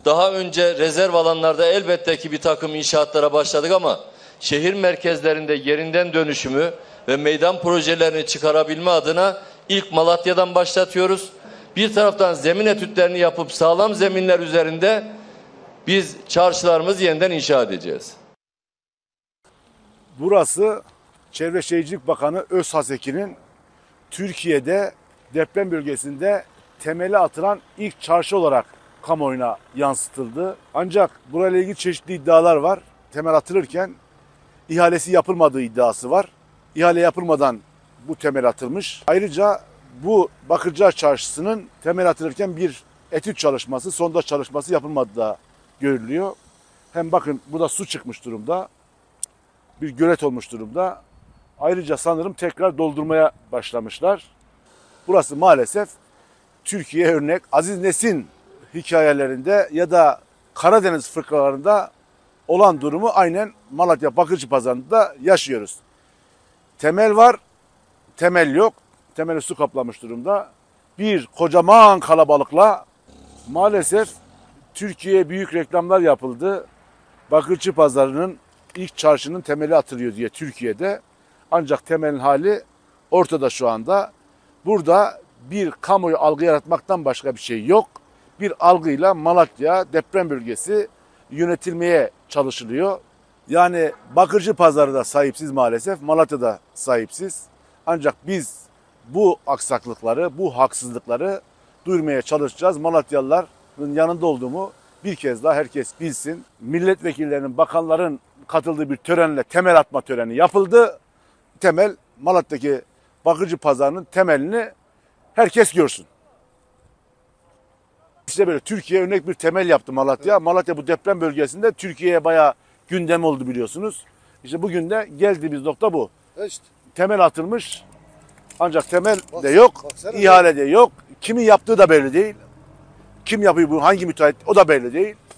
Daha önce rezerv alanlarda elbette ki bir takım inşaatlara başladık ama şehir merkezlerinde yerinden dönüşümü ve meydan projelerini çıkarabilme adına ilk Malatya'dan başlatıyoruz. Bir taraftan zemin etütlerini yapıp sağlam zeminler üzerinde biz çarşılarımızı yeniden inşa edeceğiz. Burası Çevre Şehircilik Bakanı Özhaseki'nin Türkiye'de deprem bölgesinde temeli atılan ilk çarşı olarak kamuoyuna yansıtıldı. Ancak burayla ilgili çeşitli iddialar var. Temel atılırken ihalesi yapılmadığı iddiası var. İhale yapılmadan bu temel atılmış. Ayrıca bu Bakırcılar Çarşısı'nın temel atılırken bir etüt çalışması, sondaj çalışması yapılmadığı da görülüyor. Hem bakın burada su çıkmış durumda. Bir gölet olmuş durumda. Ayrıca sanırım tekrar doldurmaya başlamışlar. Burası maalesef Türkiye örnek Aziz Nesin hikayelerinde ya da Karadeniz fıkralarında olan durumu aynen Malatya Bakırcıpazarı'nda yaşıyoruz. Temel var, temel yok. Temeli su kaplamış durumda. Bir kocaman kalabalıkla maalesef Türkiye'ye büyük reklamlar yapıldı. Bakırcıpazarı'nın ilk çarşının temeli atılıyor diye Türkiye'de. Ancak temelin hali ortada şu anda. Burada bir kamuoyu algı yaratmaktan başka bir şey yok. Bir algıyla Malatya deprem bölgesi yönetilmeye çalışılıyor. Yani Bakırcıpazarı da sahipsiz maalesef, Malatya da sahipsiz. Ancak biz bu aksaklıkları, bu haksızlıkları duyurmaya çalışacağız. Malatyalıların yanında olduğumu bir kez daha herkes bilsin. Milletvekillerinin, bakanların katıldığı bir törenle temel atma töreni yapıldı. Temel, Malatya'daki Bakırcıpazarı'nın temelini herkes görsün. İşte böyle Türkiye örnek bir temel yaptı Malatya. Malatya bu deprem bölgesinde Türkiye'ye bayağı gündem oldu biliyorsunuz. İşte bugün de geldiğimiz nokta bu. İşte. Temel atılmış ancak temel de yok, ihale de yok. Kimin yaptığı da belli değil. Kim yapıyor bu, hangi müteahhit o da belli değil.